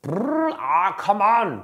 Come on!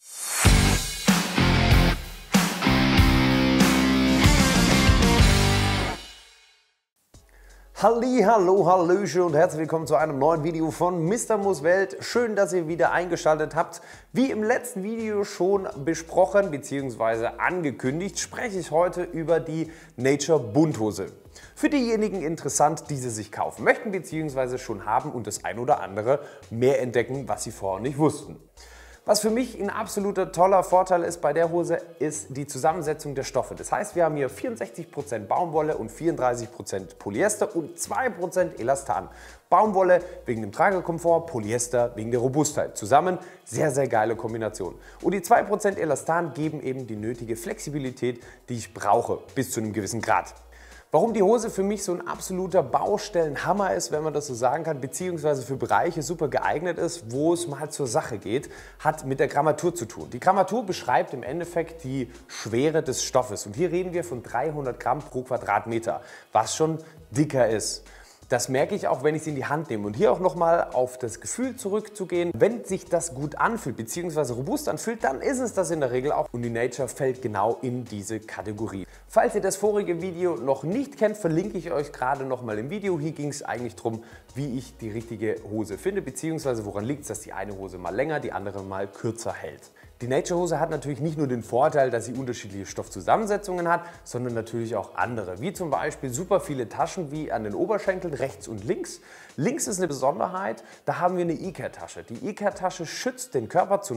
Hallo, hallöchen und herzlich willkommen zu einem neuen Video von Mr. Moos Welt. Schön, dass ihr wieder eingeschaltet habt. Wie im letzten Video schon besprochen bzw. angekündigt, spreche ich heute über die Nature Bunthose. Für diejenigen interessant, die sie sich kaufen möchten bzw. schon haben und das ein oder andere mehr entdecken, was sie vorher nicht wussten. Was für mich ein absoluter toller Vorteil ist bei der Hose, ist die Zusammensetzung der Stoffe. Das heißt, wir haben hier 64% Baumwolle und 34% Polyester und 2% Elastan. Baumwolle wegen dem Tragekomfort, Polyester wegen der Robustheit. Zusammen sehr, sehr geile Kombination. Und die 2% Elastan geben eben die nötige Flexibilität, die ich brauche, bis zu einem gewissen Grad. Warum die Hose für mich so ein absoluter Baustellenhammer ist, wenn man das so sagen kann, beziehungsweise für Bereiche super geeignet ist, wo es mal zur Sache geht, hat mit der Grammatur zu tun. Die Grammatur beschreibt im Endeffekt die Schwere des Stoffes und hier reden wir von 300 Gramm pro Quadratmeter, was schon dicker ist. Das merke ich auch, wenn ich sie in die Hand nehme. Und hier auch nochmal auf das Gefühl zurückzugehen. Wenn sich das gut anfühlt bzw. robust anfühlt, dann ist es das in der Regel auch. Und die Nature fällt genau in diese Kategorie. Falls ihr das vorige Video noch nicht kennt, verlinke ich euch gerade nochmal im Video. Hier ging es eigentlich darum, wie ich die richtige Hose finde, beziehungsweise woran liegt es, dass die eine Hose mal länger, die andere mal kürzer hält. Die Nature Hose hat natürlich nicht nur den Vorteil, dass sie unterschiedliche Stoffzusammensetzungen hat, sondern natürlich auch andere, wie zum Beispiel super viele Taschen wie an den Oberschenkeln rechts und links. Links ist eine Besonderheit, da haben wir eine E-Care-Tasche. Die E-Care-Tasche schützt den Körper zu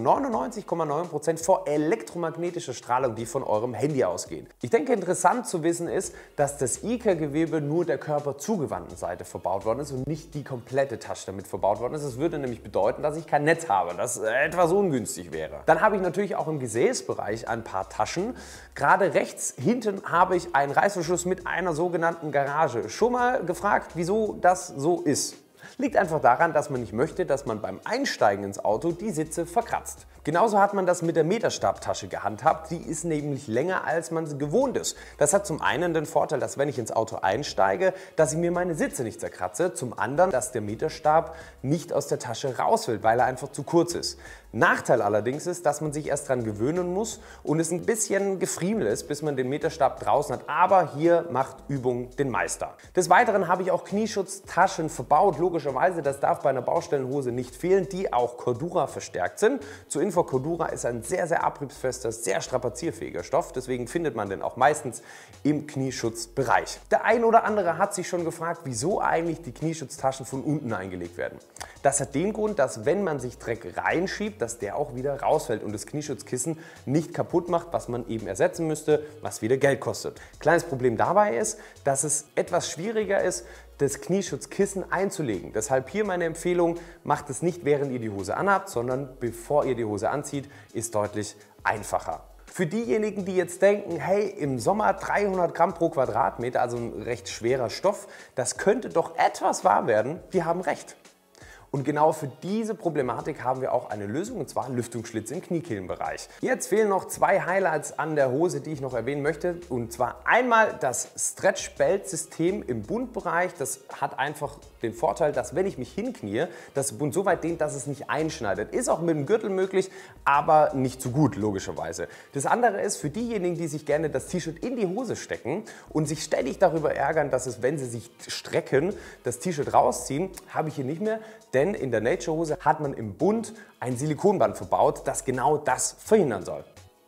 99,9% vor elektromagnetischer Strahlung, die von eurem Handy ausgeht. Ich denke, interessant zu wissen ist, dass das E-Care-Gewebe nur der körperzugewandten Seite verbaut worden ist und nicht die komplette Tasche damit verbaut worden ist. Das würde nämlich bedeuten, dass ich kein Netz habe, das etwas ungünstig wäre. Dann habe ich natürlich auch im Gesäßbereich ein paar Taschen. Gerade rechts hinten habe ich einen Reißverschluss mit einer sogenannten Garage. Schon mal gefragt, wieso das so ist? Liegt einfach daran, dass man nicht möchte, dass man beim Einsteigen ins Auto die Sitze verkratzt. Genauso hat man das mit der Meterstabtasche gehandhabt. Die ist nämlich länger, als man sie gewohnt ist. Das hat zum einen den Vorteil, dass wenn ich ins Auto einsteige, dass ich mir meine Sitze nicht zerkratze. Zum anderen, dass der Meterstab nicht aus der Tasche rausfällt, weil er einfach zu kurz ist. Nachteil allerdings ist, dass man sich erst daran gewöhnen muss und es ein bisschen gefriemel ist, bis man den Meterstab draußen hat. Aber hier macht Übung den Meister. Des Weiteren habe ich auch Knieschutztaschen verbaut. Logischerweise, das darf bei einer Baustellenhose nicht fehlen, die auch Cordura verstärkt sind. Zur Info, Cordura ist ein sehr, sehr abriebsfester, sehr strapazierfähiger Stoff. Deswegen findet man den auch meistens im Knieschutzbereich. Der ein oder andere hat sich schon gefragt, wieso eigentlich die Knieschutztaschen von unten eingelegt werden. Das hat den Grund, dass wenn man sich Dreck reinschiebt, dass der auch wieder rausfällt und das Knieschutzkissen nicht kaputt macht, was man eben ersetzen müsste, was wieder Geld kostet. Kleines Problem dabei ist, dass es etwas schwieriger ist, das Knieschutzkissen einzulegen. Deshalb hier meine Empfehlung, macht es nicht während ihr die Hose anhabt, sondern bevor ihr die Hose anzieht, ist deutlich einfacher. Für diejenigen, die jetzt denken, hey, im Sommer 300 Gramm pro Quadratmeter, also ein recht schwerer Stoff, das könnte doch etwas warm werden, die haben recht. Und genau für diese Problematik haben wir auch eine Lösung, und zwar Lüftungsschlitz im Kniekehlenbereich. Jetzt fehlen noch zwei Highlights an der Hose, die ich noch erwähnen möchte. Und zwar einmal das Stretch-Belt-System im Bundbereich. Das hat einfach den Vorteil, dass wenn ich mich hinknie, das Bund so weit dehnt, dass es nicht einschneidet. Ist auch mit dem Gürtel möglich, aber nicht so gut, logischerweise. Das andere ist für diejenigen, die sich gerne das T-Shirt in die Hose stecken und sich ständig darüber ärgern, dass es, wenn sie sich strecken, das T-Shirt rausziehen, habe ich hier nicht mehr. Denn in der Nature Hose hat man im Bund ein Silikonband verbaut, das genau das verhindern soll.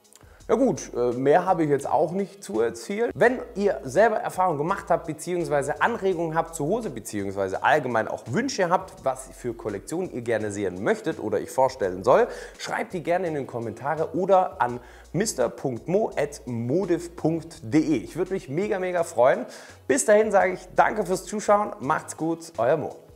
Ja gut, mehr habe ich jetzt auch nicht zu erzählen. Wenn ihr selber Erfahrung gemacht habt bzw. Anregungen habt zur Hose bzw. allgemein auch Wünsche habt, was für Kollektionen ihr gerne sehen möchtet oder ich vorstellen soll, schreibt die gerne in den Kommentare oder an mr.mo@modiv.de. Ich würde mich mega freuen. Bis dahin sage ich danke fürs Zuschauen, macht's gut, euer Mo.